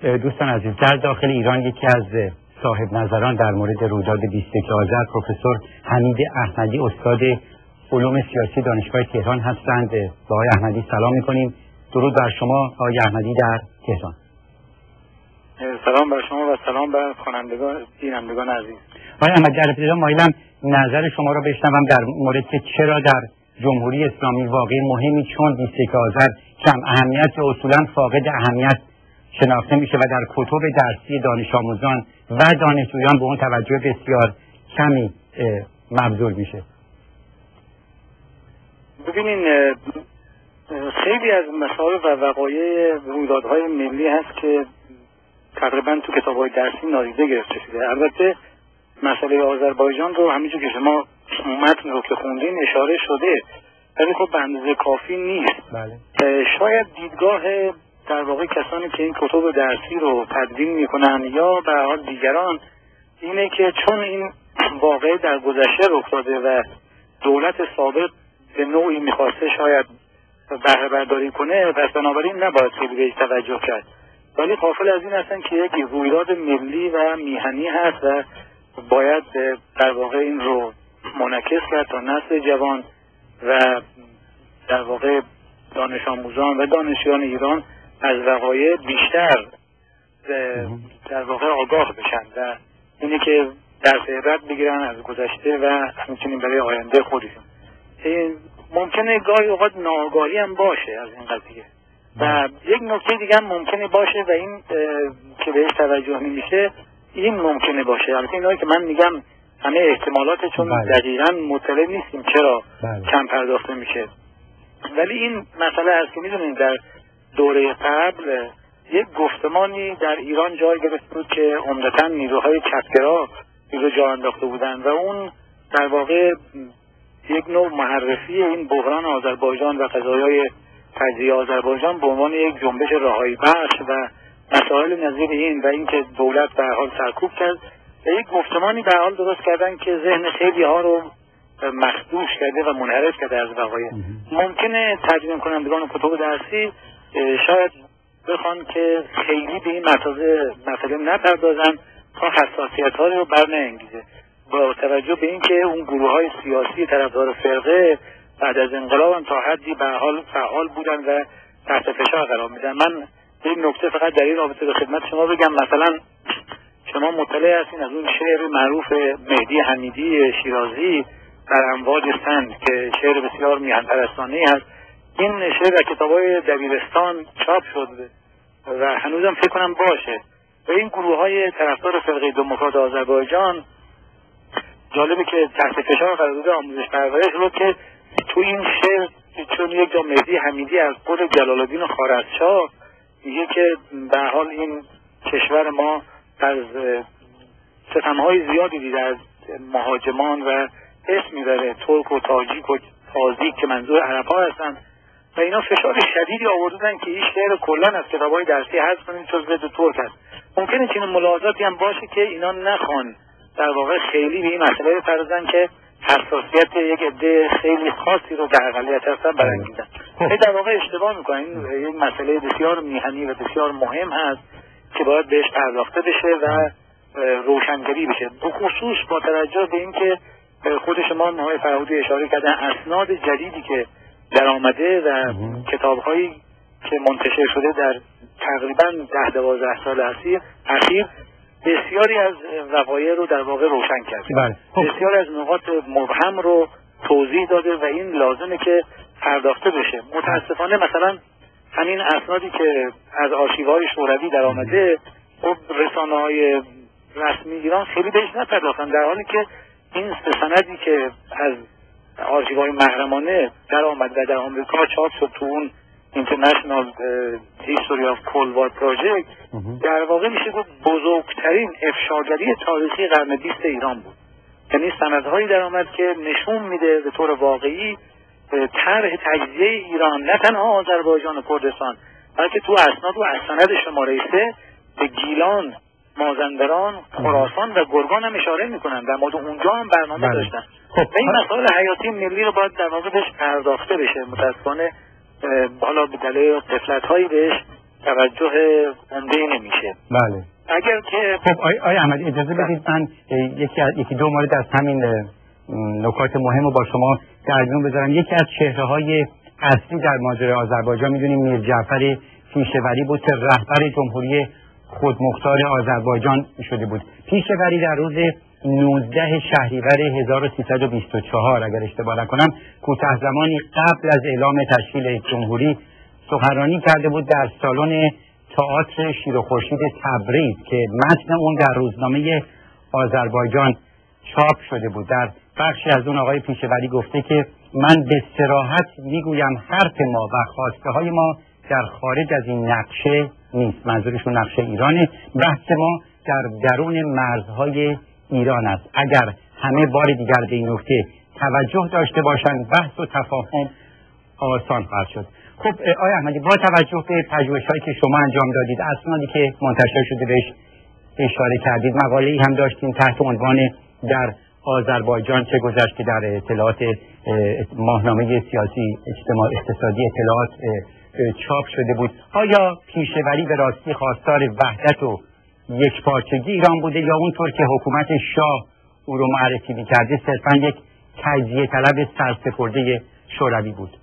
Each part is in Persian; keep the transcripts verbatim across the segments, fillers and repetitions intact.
دوستان عزیز، در داخل ایران یکی از صاحب نظران در مورد رویداد بیست و یک آذر پروفسور حمید احمدی، استاد علوم سیاسی دانشگاه تهران هستند. با آقای احمدی سلام می‌کنیم. درود بر شما آقای احمدی در تهران. سلام بر شما و سلام بر خوانندگان بینندگان عزیز. آقای احمدی، در ابتدا مایلم نظر شما را بشنوم در مورد که چرا در جمهوری اسلامی واقعی مهمی چون بیست و یک آذر کم اهمیت و اصولا فاقد اهمیت شناخته میشه و در کتب درسی دانش آموزان و دانشجویان به اون توجه بسیار کمی مبذول میشه. ببینین، خیلی از مسائل و وقایع رویدادهای ملی هست که تقریبا تو کتاب‌های درسی نادیده گرفته شده. البته مسئله آذربایجان رو همینجور که شما متن رو که خوندین اشاره شده، ولی خب به اندازه کافی نیست. بله. شاید دیدگاه در واقع کسانی که این کتب درسی رو تدوین میکنن یا به حال دیگران اینه که چون این واقعه در گذشته رخ داده و دولت سابق به نوعی میخواسته شاید بهره برداری کنه، پس بنابراین نباید خیلی بهش توجه کرد. ولی غافل از این هستن که یک رویداد ملی و میهنی هست و باید در واقع این رو منعکس کرد تا نسل جوان و در واقع دانش آموزان و دانشجویان ایران از وقایع بیشتر در واقع آگاه بشن و اینه که درس عبرت بگیرن از گذشته و همچنین برای آینده خودشون. ممکنه گاهی اوقات ناآگاهی هم باشه از این قضیه و یک نکته دیگه هم ممکنه باشه و این که بهش توجه نمیشه این ممکنه باشه. البته اینایی که من میگم همه احتمالات، چون دقیقاً مطلع نیستیم چرا بله. کم پرداخته میشه. ولی این مسئله هست که میدونید در دوره قبل یک گفتمانی در ایران جای گرفته بود که عمدتاً نیروهای چپگرا رو جا انداخته بودن و اون در واقع یک نوع معرفی این بحران آذربایجان و قضایای تجزیه آذربایجان به عنوان یک جنبش رهایی بخش و مسائل نظیر این و اینکه دولت به حال سرکوب کرد و یک گفتمانی به حال درست کردن که ذهن خیلی ها رو مخدوش کرده و منحرف کرده از وقایع. ممکنه ترجمه کنندگان کتب درسی شاید بخوان که خیلی به این مسئله نپردازن تا حساسیت ها رو برنگیزه، با توجه به اینکه اون گروه های سیاسی طرفدار فرقه بعد از انقلاب هم تا حدی به حال فعال بودن و تحت فشار قرار میدن. من یک نکته فقط در این رابطه به خدمت شما بگم. مثلا شما مطلع هستین از اون شعر معروف مهدی حمیدی شیرازی در امواج سند که شعر بسیار میهن پرستانه‌ای هست. این شعر در کتاب‌های دبیرستان چاپ شد و هنوزم فکر کنم باشه و این گروه های طرفدار فرقه دموکرات آذربایجان جالبه که تحت فشار قرار داده آموزش پرورش رو که تو این شعر چون یک جا مهدی حمیدی از قول جلال الدین خوارزمشاه میگه که به حال این کشور ما از ستمهای زیادی دیده از مهاجمان و اسم میبره ترک و تاجیک و تازیک که منظور عرب ها هستن و اینا فشار شدیدی آوردن که این شعر کلن از کتاب‌های درسی حذف کنید چون ضد ترک است. ممکنه چنین ملاحظاتی هم باشه که اینا نخوان در واقع خیلی به این مسئله بپردازن که حساسیت یک عده خیلی خاصی رو در اقلیت هستن برانگیزن. این در واقع اشتباه میکنن. این یک مسئله بسیار میهنی و بسیار مهم هست که باید بهش پرداخته بشه و روشنگری بشه، به خصوص با توجه به اینکه خود شما آقای فرهودی اشاره کردن اسناد جدیدی که در آمده و کتاب‌هایی که منتشر شده در تقریبا ده دوازده سال اخیر بسیاری از وقایع رو در واقع روشن کرده. بسیاری از نقاط مبهم رو توضیح داده و این لازمه که پرداخته بشه. متاسفانه مثلا همین اسنادی که از آرشیوهای شوروی در آمده خب رسانه‌های رسمی ایران خیلی بهش نپرداختن، در حالی که این سندی که از آرشیوهای محرمانه در آمد و در آمریکا چاپ شد تو اون International History of Cold War Project در واقع میشه گفت بزرگترین افشاگری تاریخی قرن بیست ایران بود. یعنی سندهایی در آمد که نشون میده به طور واقعی طرح تجزیه ایران نه تنها آذربایجان و کردستان بلکه تو اسناد و سند شماره سه به گیلان، مازندران، خراسان و گرگان هم اشاره میکنن. در مورد اونجا هم برنامه بله. داشتن. خب این مسائل حیاتی ملی رو باید در واقع بهش پرداخته بشه. متاسفانه حالا به دلیل غفلت‌هایی بهش توجه عمده‌ای نمیشه. بله. اگر که خب آی, آی احمدی اجازه بدید من یکی یکی دو مورد از همین نکات مهم رو با شما در میون بذارم. یکی از چهره‌های اصلی در ماجرای آذربایجان میدونیم میر جعفر پیشوری بود که رهبر جمهوری خودمختار آذربایجان شده بود. پیشوری در روز نوزده شهریور هزار و سیصد و بیست و چهار اگر اشتباه نکنم کوتاه زمانی قبل از اعلام تشکیل جمهوری سخنرانی کرده بود در سالن تئاتر شیر و خورشید تبریز که متن اون در روزنامه آذربایجان چاپ شده بود. در بخشی از اون آقای پیشوری گفته که من به صراحت میگویم حرف ما و خواسته های ما در خارج از این نقشه نیست. منظورشون نقشه ایرانه. بحث ما در درون مرزهای ایران است. اگر همه بار دیگر به این نکته توجه داشته باشند بحث و تفاهم آسان خواهد شد. خب آقای احمدی با توجه به پژوهش‌هایی که شما انجام دادید، اسنادی که منتشر شده بهش اشاره کردید، مقاله‌ای هم داشتیم تحت عنوان در آذربایجان چه گذشت که در اطلاعات ماهنامه سیاسی اجتماع اقتصادی اطلاعات چاپ شده بود. آیا پیشوری به راستی خواستار وحدت و یکپارچگی ایران بوده یا اونطور که حکومت شاه او رو معرفی می‌کرده صرفاً یک تجزیه طلب سرسپرده شوروی بود؟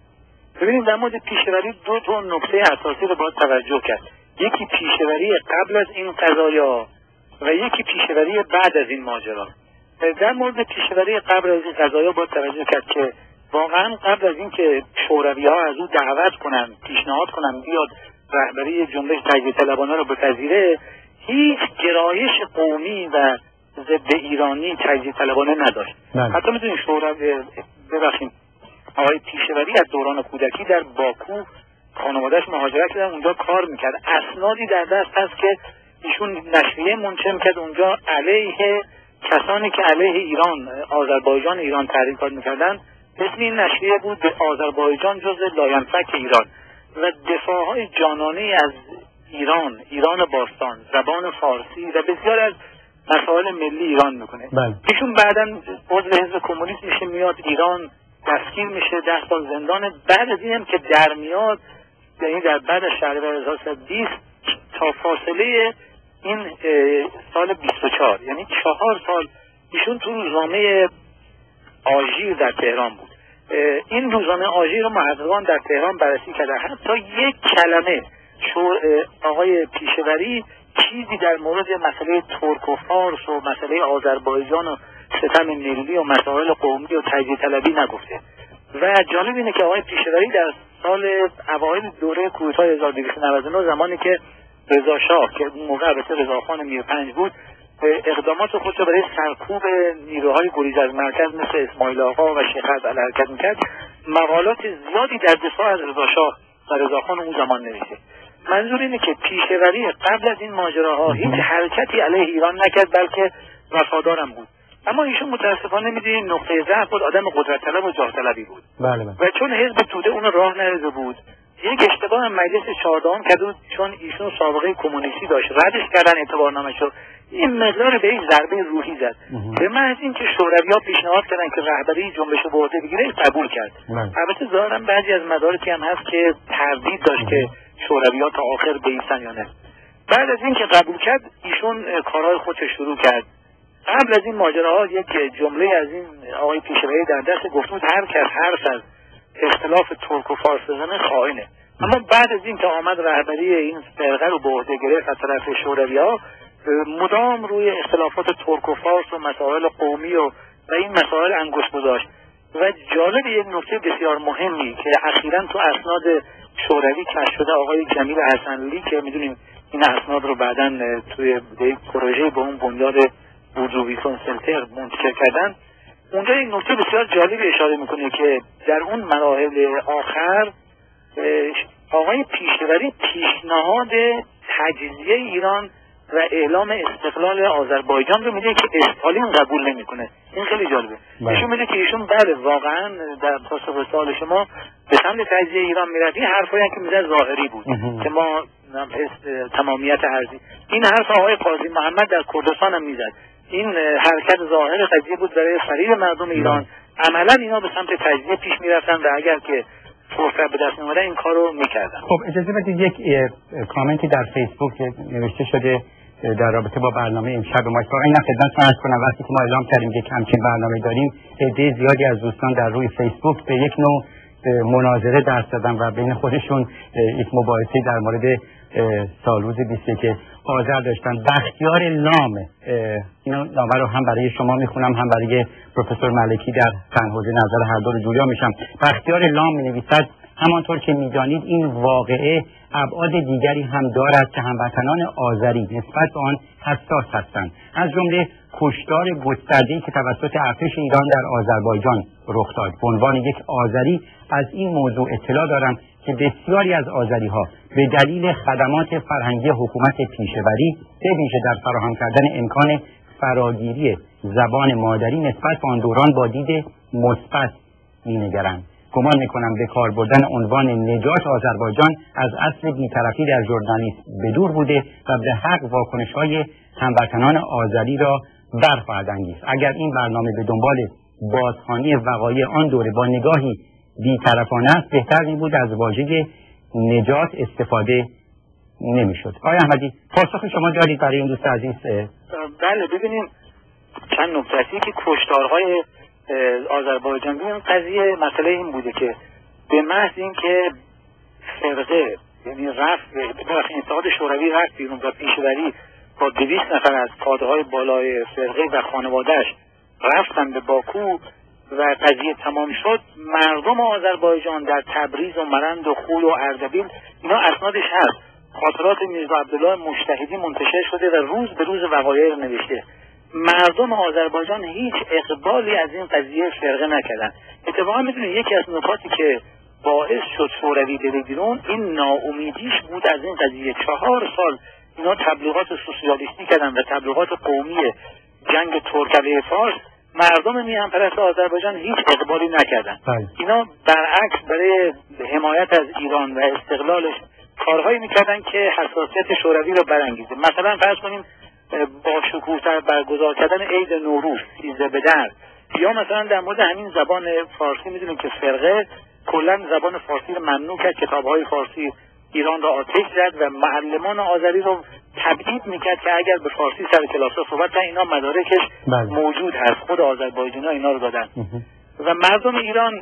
ببینید در مورد پیشوری دو تا نکته اساسی رو باید توجه کرد. یکی پیشوری قبل از این قضایا و یکی پیشوری بعد از این ماجرا. در مورد پیشوری قبل از این قضایا باید توجه کرد که واقعا قبل از اینکه شوروی‌ها از او دعوت کنن، پیشنهاد کنن بیاد رهبری جنبش تجزیه طلبانه رو بپذیره، هیچ گرایش قومی و ضد ایرانی تجزیه طلبانه نداشت. من. حتی میدونید شوروی ببخشید آقای پیشوری از دوران کودکی در باکو خانواده‌اش مهاجرت کردن، اونجا کار میکرد. اسنادی در دست هست که ایشون نشریه منشأ کرد اونجا علیه کسانی که علیه ایران آذربایجان ایران تحریکات میکردن. اسم این نشریه بود آذربایجان جزء لاینفک ایران و دفاعهای جانانه از ایران، ایران باستان، زبان فارسی و بسیار از مسائل ملی ایران میکنه. بله. ایشون بعداً عضو حزب کمونیست میشه، میاد ایران، دستگیر میشه، ده سال زندان. بعد از اینم که در میاد، یعنی در بعد از شهریور هزار و سیصد و بیست تا فاصله این سال بیست و چهار، یعنی چهار سال ایشون تو روزنامه آژیر در تهران بود. این روزنامه آژیر رو محققان در تهران بررسی کردن. حتی یک کلمه آقای پیشوری چیزی در مورد مسئله ترک و فارس و مسئله آذربایجان و ستم ملی و مسائل قومی و تجزیه طلبی نگفته. و جالب اینه که آقای پیشوری در سال اوایل دوره کودتای هزار و دویست و نود و نه زمانی که رضا شاه که اون موقع البته رضاخان میرپنج بود اقدامات خودش رو برای سرکوب نیروهای گریز از مرکز مثل اسماعیل آقا و شیخ ازعل حرکت میکرد، مقالات زیادی در دفاع از رضا شاه و رضاخان اون زمان نوشته. منظور اینه که پیشوری قبل از این ماجراها هیچ حرکتی علیه ایران نکرد بلکه وفادارم بود. اما ایشون متاسفانه میدونید نقطه ضعف بود، آدم قدرت طلب و جاه طلبی بود. بله بله. و چون حزب توده اون راه نرده بود، یک اشتباه مجلس چهاردهم کرد بود، چون ایشون سابقه کمونیستی داشت، ردش کردن اعتبارنامه‌شو. این مقدار به این ضربه روحی زد. به محض اینکه شوروی‌ها پیشنهاد کردن که رهبری جنبش رو به عهده بگیره، قبول کرد. البته ظاهراً بعضی از مدارکی هم هست که تردید داشت که شوروی‌ها تا آخر بیستن یا نه. بعد از اینکه قبول کرد، ایشون کارهای خودش شروع کرد. قبل از این ماجراها یک جمله از این آقای پیشوری در دست گفت بود هر کس حرف از اختلاف ترک و فارس بزنه خائنه. اما بعد از اینکه آمد رهبری این فرقه رو به عهده گرفت از طرف شوروی‌ها، مدام روی اختلافات ترک و فارس و مسائل قومی و و این مسائل انگشت گذاشت. و جالب یک نکته بسیار مهمی که اخیراً تو اسناد شوروی کشف شده، آقای جمیل حسنلی که میدونیم این اسناد رو بعداً توی یک پروژه به اون بنیاد بوردوویسون سنتر منتشر کردن، اونجا یک نکته بسیار جالبی اشاره میکنه که در اون مراحل آخر آقای پیشوری پیشنهاد تجزیه ایران و اعلام استقلال آذربایجان رو میده که استالین قبول نمیکنه. این خیلی جالبه. ایشون میده که ایشون بله واقعا در پاسخ به سوال شما به سمت تجزیه ایران میرفت. این حرفایی که میزد ظاهری بود که ما تمامیت ارضی. این حرف آقای قاضی محمد در کردستان هم میزد. این حرکت ظاهر قضیه بود برای فریب مردم ایران. عملا اینا به سمت تجزیه پیش میرفتن و اگر که فرصت به دست می‌آوردن این کارو می‌کردن. خب اجازه بدید یک کامنتی در فیسبوک نوشته شده در رابطه با برنامه امشب ما. فقط اینا خدمتتون عرض کنم وقتی که ما اعلام کردیم که همچین برنامه داریم، عده زیادی از دوستان در روی فیسبوک به یک نوع مناظره دست دادن و بین خودشون یک مباحثه در مورد سالروز بیست و یک آذر داشتن. بختیار لام، اینو نامه رو هم برای شما میخونم هم برای پروفسور ملکی در فن حوزه نظر هر دو رو جویا میشم. بختیار لام می‌نویسد همانطور که می‌دانید این واقعه ابعاد دیگری هم دارد که هموطنان آذری نسبت به آن حساس هستند، از جمله کشتار گسترده‌ای که توسط ارتش ایران در آذربایجان رخ داد. به عنوان یک آذری از این موضوع اطلاع دارم که بسیاری از آذری‌ها به دلیل خدمات فرهنگی حکومت پیشه‌وری به ویژه در فراهم کردن امکان فراگیری زبان مادری نسبت به آن دوران با دید مثبت می‌نگرند. گمان میکنم به کار بردن عنوان نجات آذربایجان از اصل بی‌طرفی در ژورنالیسم بدور بوده و به حق واکنش‌های هموطنان آذری را برخواهد انگیخت. اگر این برنامه به دنبال بازخوانی وقایع آن دوره با نگاهی بی‌طرفانه است، بهتر می‌بود از واژه نجات استفاده نمی‌شد. آقای احمدی، پاسخ شما دارید برای این دوست عزیز؟ بله، ببینیم چند نکته است که کشتارهای آذربایجان، ببین قضیه مسئله این بوده که به محض اینکه فرقه یعنی رفت به اتحاد شوروی رفت بیرون و پیشوری با دویست نفر از کادرهای بالای فرقه و خانوادهش رفتن به باکو و قضیه تمام شد، مردم آذربایجان در تبریز و مرند و خوی و اردبیل اینا اسنادش هست، خاطرات میرزا عبدالله مجتهدی منتشر شده و روز به روز وقایع رو نوشته. مردم آذربایجان هیچ اقبالی از این قضیه فرقه نکردن. اتفاقا میدونید یکی از نکاتی که باعث شد شوروی بره بیرون این ناامیدیش بود از این قضیه. چهار سال اینا تبلیغات سوسیالیستی کردن و تبلیغات قومی جنگ ترک علیه فارس، مردم میهن پرست آذربایجان هیچ اقبالی نکردن. اینا برعکس برای حمایت از ایران و استقلالش کارهایی میکردن که حساسیت شوروی رو برانگیزه. مثلا فرض کنیم با شکوه‌تر برگزار کردن عید نوروز سیزده به در، یا مثلا در مورد همین زبان فارسی میدونیم که فرقه کلا زبان فارسی رو ممنوع کرد، کتاب‌های فارسی ایران را آتش زد و معلمان آذری رو تبعید میکرد که اگر به فارسی سر کلاس‌ها صحبت کنن اینا مدارکش بله. موجود هست، خود آذربایجانی‌ها اینا رو دادن. و مردم ایران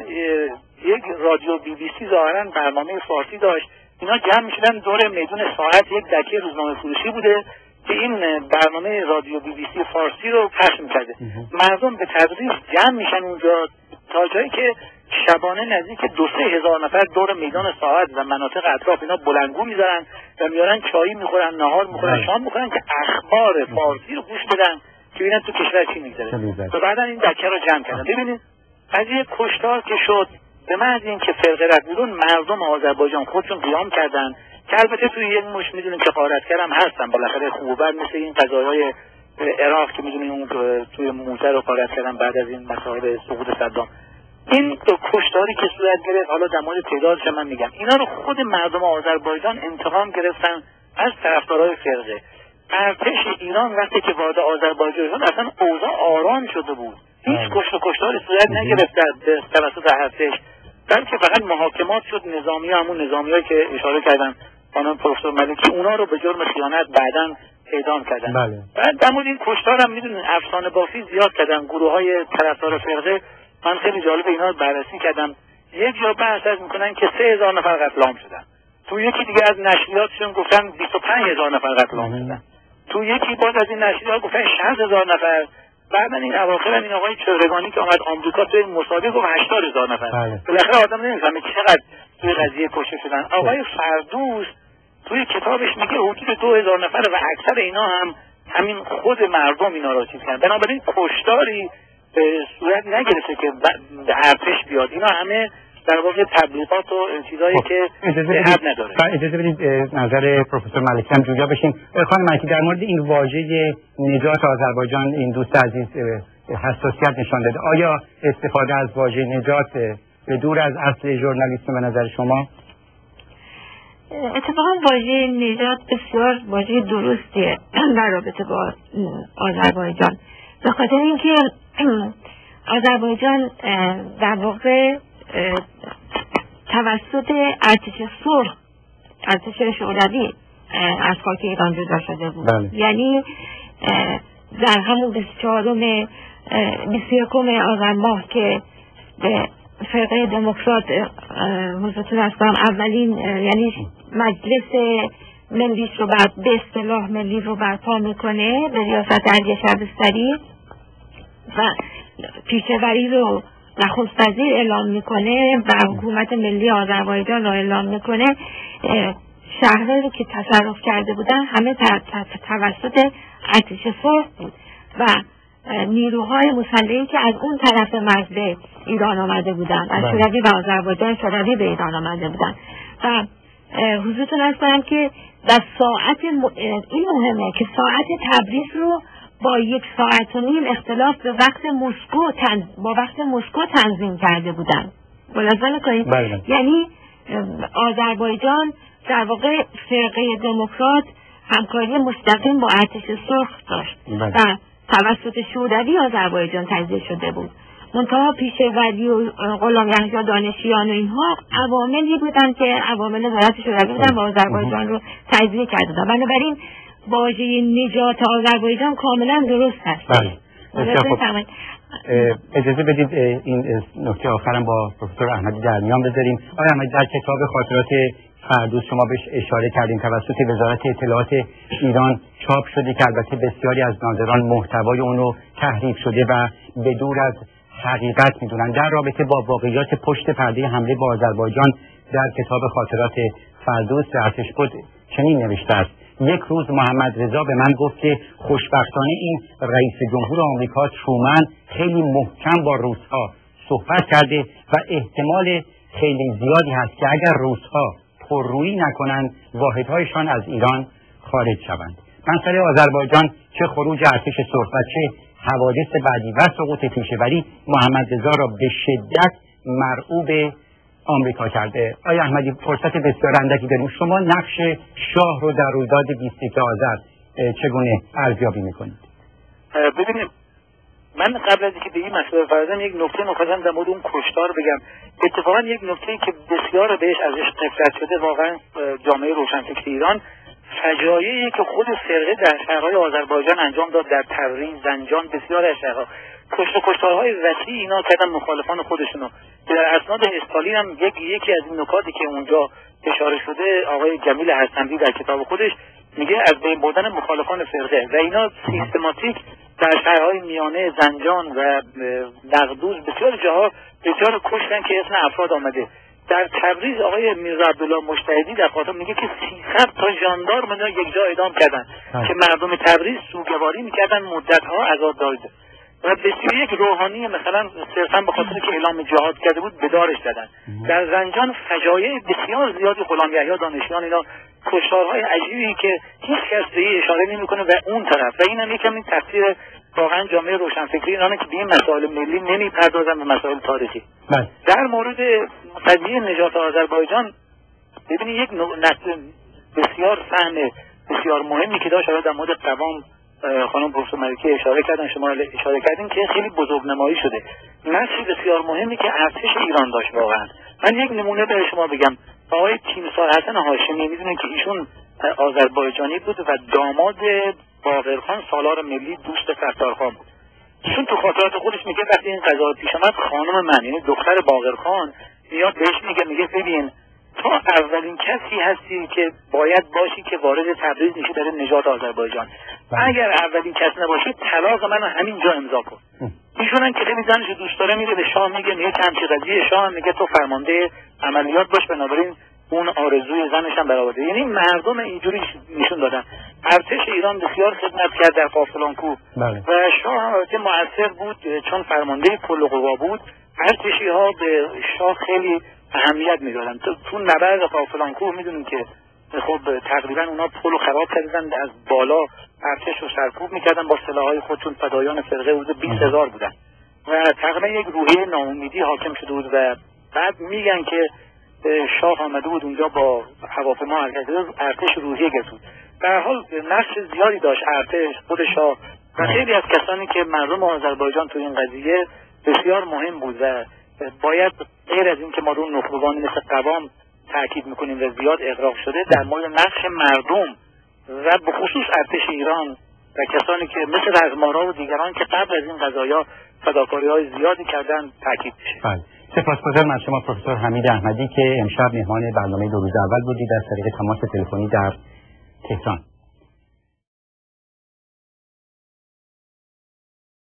یک رادیو بی بی سی ظاهراً برنامه فارسی داشت، اینا جمع میشدن دور میدون ساعت، یک دکه روزنامه فروشی بوده که این برنامه رادیو بی بی سی فارسی رو پخش میکرده. مردم به تدریج جمع میشن اونجا تا جایی که شبانه نزدیک دو سه هزار نفر دور میدان ساعت و مناطق اطراف اینا بلندگو میذارن و میارن چایی میخورن، نهار میخورن، شام میخورن که اخبار فارسی رو گوش بدن که ببینن تو کشور چی میگذره. و بعدا این دکه رو جمع کردن. ببینید قضیه کشتار که شد، به محض اینکه فرقه رفت بیرون مردم آذربایجان خودشون قیام کردن که البته توی یک مش میدونیم که غارتگر هم هستن بالاخره خوب بد، مثل این قضایای عراق که میدونیم اون توی موته رو غارت کردن بعد از این مسائل سقوط صدام. این کشتاری که صورت گرفت، حالا در مورد تعدادش من میگم، اینا رو خود مردم آذربایجان انتقام گرفتن از طرفدارای فرقه. ارتش ایران وقتی که وارد آذربایجان شد اصلا اوضاع آرام شده بود، هیچ کشت و کشتاری صورت نگرفت در توسط ارتش، بلکه فقط محاکمات شد. نظامی همون نظامیایی که اشاره کردن خانم پروفسور ملکی، اونا رو به جرم خیانت بعداً اعدام کردن. بله. بعد در مورد این کشتار هم میدونین افسانه بافی زیاد کردن گروه های طرفدار فرقه. من خیلی جالب اینا رو بررسی کردم. یک جا بحث میکنن که سه هزار نفر قتل عام شدن، تو یکی دیگه از نشریاتشون گفتن بیست و پنج هزار نفر قتل عام شدن، تو یکی باز از این نشریات گفتن شصت هزار نفر. بعد این اواخر این آقای چهرگانی که آمد آمریکا توی مسابقه گفت هشتاد هزار نفر. بالاخره آدم نمیفهمه چقدر توی قضیه کشته شدن. آقای فردوس توی کتابش میگه حدود دو هزار نفر و اکثر اینا هم همین خود مردم اینا رو چیز کردن. بنابراین کشتاری به صورت نگرفته که به ارتش بیاد، اینا همه در واقع تبلیغات و چیزایی که حد نداره. اجازه بدید نظر پروفسور ملکی هم جویا بشیم. خانم ملکی، در مورد این واژه نجات آذربایجان این دوست عزیز حساسیت نشان داده، آیا استفاده از واژه نجات به دور از اصل ژورنالیسم به نظر شما؟ اتفاقا واژه نجات بسیار واژه درستیه در رابطه با آذربایجان، به خاطر اینکه آذربایجان در واقع توسط ارتش سرخ، ارتش شوروی از خاک ایران جدا شده بود. بله. یعنی در همون بیست و چهارم بیست و یکم آذر ماه که به فرقه دموکرات حضورتون هستم اولین یعنی مجلس ملیش رو بر به اصطلاح ملی رو برپا میکنه به ریاست علی شبستری و پیشه‌وری رو نخست وزیر اعلام میکنه و حکومت ملی آذربایجان رو اعلام میکنه، شهرهایی رو که تصرف کرده بودن همه توسط ارتش سرخ بود و نیروهای مسلحی که از اون طرف مرز به ایران آمده بودن، از شوروی و آذربایجان شوروی به ایران آمده بودن و حضورتون هستم که در ساعت م... این مهمه که ساعت تبریز رو با یک ساعت و نیم اختلاف به وقت مسکو تن... با وقت مسکو تنظیم کرده بودن. ملاحظه می‌کنید؟ یعنی آذربایجان در واقع فرقه دموکرات همکاری مستقیم با ارتش سرخ داشت و توسط شوروی آذربایجان تجزیه شده بود. منتها پیشه‌وری و غلام یحیی دانشیان و اینها عواملی بودن که عوامل دولت شوروی بودن و آذربایجان رو تجزیه کرده بودن. بنابراین واژه نجات آذربایجان کاملا درست هست. بله. اجازه بدید این نکته آخرم با پروفسور احمدی در میان بذاریم. آقای احمدی، در کتاب خاطرات فردوس شما بهش اشاره کردیم، توسط وزارت اطلاعات ایران چاپ شده که البته بسیاری از ناظران محتوای اونو تحریف شده و به دور از حقیقت میدونن. در رابطه با واقعیات پشت پرده حمله با آذربایجان در کتاب خاطرات فردوس ارتشبد چنین نوشته است: یک روز محمد رضا به من گفت که خوشبختانه این رئیس جمهور آمریکا ترومن خیلی محکم با روس‌ها صحبت کرده و احتمال خیلی زیادی هست که اگر روس‌ها پررویی نکنند واحدهایشان از ایران خارج شوند. مسئله آذربایجان، چه خروج ارتش سرخ و چه حوادث بعدی و سقوط پیشه‌وری، محمد رضا را به شدت مرعوب آمریکا کرده. آیا احمدی، فرصت بسیار اندکی داریم، شما نقش شاه رو در رویداد بیست و یک آذر چگونه ارزیابی میکنید؟ ببینید، من قبل از اینکه به این مسئله بپردازم یک نکته می‌خواستم در مورد اون کشتار بگم. اتفاقا یک نکته‌ای که بسیار بهش ازش غفلت شده واقعا جامعه روشنفکر ایران، فجایعی که خود فرقه در شهرهای آذربایجان انجام داد، در تبریز، زنجان، بسیار از شهرها کشت و کشتارهای وسیع اینا کردن مخالفان خودشونو. در اسناد استالین هم یک یکی از این نکاتی که اونجا اشاره شده آقای جمیل حسنوی در کتاب خودش میگه از بین بردن مخالفان فرقه و اینا سیستماتیک در شهرهای میانه، زنجان و نقدوز بسیار جاها بسیار کشتن که اسم افراد آمده. در تبریز آقای میرزا عبدالله مجتهدی در خاطر میگه که سیصد تا ژاندارم اینا یک جا اعدام کردن که مردم تبریز سوگواری میکردن، مدتها عذاب داده و بسیار یک روحانی مثلا صرفا به خاطر که اعلام جهاد کرده بود به دارش دادن. در زنجان فجایع بسیار زیادی، غلام یحیی دانشیان، اینا کشتارهای عجیبی که هیچ کس به این اشاره نمیکنه و اون طرف و اینم یکم این تفسیر واقعا جامعه روشنفکری ایرانه که به این مسائل ملی نمیپردازن به مسائل تاریخی. در مورد قضیه نجات آذربایجان ببینید یک نقطه بسیار سهم بسیار مهمی که داشت در مورد قوام خانم پروفسور ملکی اشاره کردن، شما اشاره کردین که خیلی بزرگنمایی شده. نقشی بسیار مهمی که ارتش ایران داشت واقعا. من یک نمونه به شما بگم. آقای تیمسار حسن هاشمی میدونن که ایشون آذربایجانی بود و داماد باقرخان سالار ملی دوست ستارخان بود. ایشون تو خاطرات خودش میگه وقتی این قضیه پیش اومد خانم من، یعنی دختر باقرخان، میاد بهش میگه میگه ببین تو اولین کسی هستی که باید باشی که وارد تبریز میشی برای نجات آذربایجان. اگر اولین کس نباشی طلاق منو همینجا امضا کن. ایشون که خیلی زنشو دوست داره میره به شاه میگه میگه همچی قضیه، شاه میگه تو فرمانده عملیات باش، بنابراین اون آرزوی زنش هم برآورده. یعنی مردم اینجوری نشون دادن. ارتش ایران بسیار خدمت کرد در قافلانکو و شاه البته مؤثر بود چون فرمانده کل قوا بود. ارتشی ها به شاه خیلی اهمیت میدادن. تو تو نبرد قافلانکو میدونیم که خب تقریبا اونا پلو خراب کردن، از بالا ارتش رو سرکوب میکردن با سلاحهای خودشون. فدایان فرقه حدود بیست هزار بودن و تقریبا یک روحیه ناامیدی حاکم شده بود و بعد میگن که شاه آمده بود اونجا با هواپیما ارتش روحیه گرفت. در حال نقش زیادی داشت ارتش، خود شاه و خیلی از کسانی که مردم آذربایجان تو این قضیه بسیار مهم بود و باید غیر از این که ما رو نخبگانی مثل قوام تاکید میکنیم و زیاد اغراق شده، در مورد نقش مردم و به خصوص ارتش ایران و کسانی که مثل رزمارا و دیگران که قبل از این قضایا فداکاری‌های زیادی کردن تاکید بشه. بله. سپاسگزارم از شما پروفسور حمید احمدی که امشب مهمان برنامه دو روز اول بودید از طریق تماس تلفنی در تهران.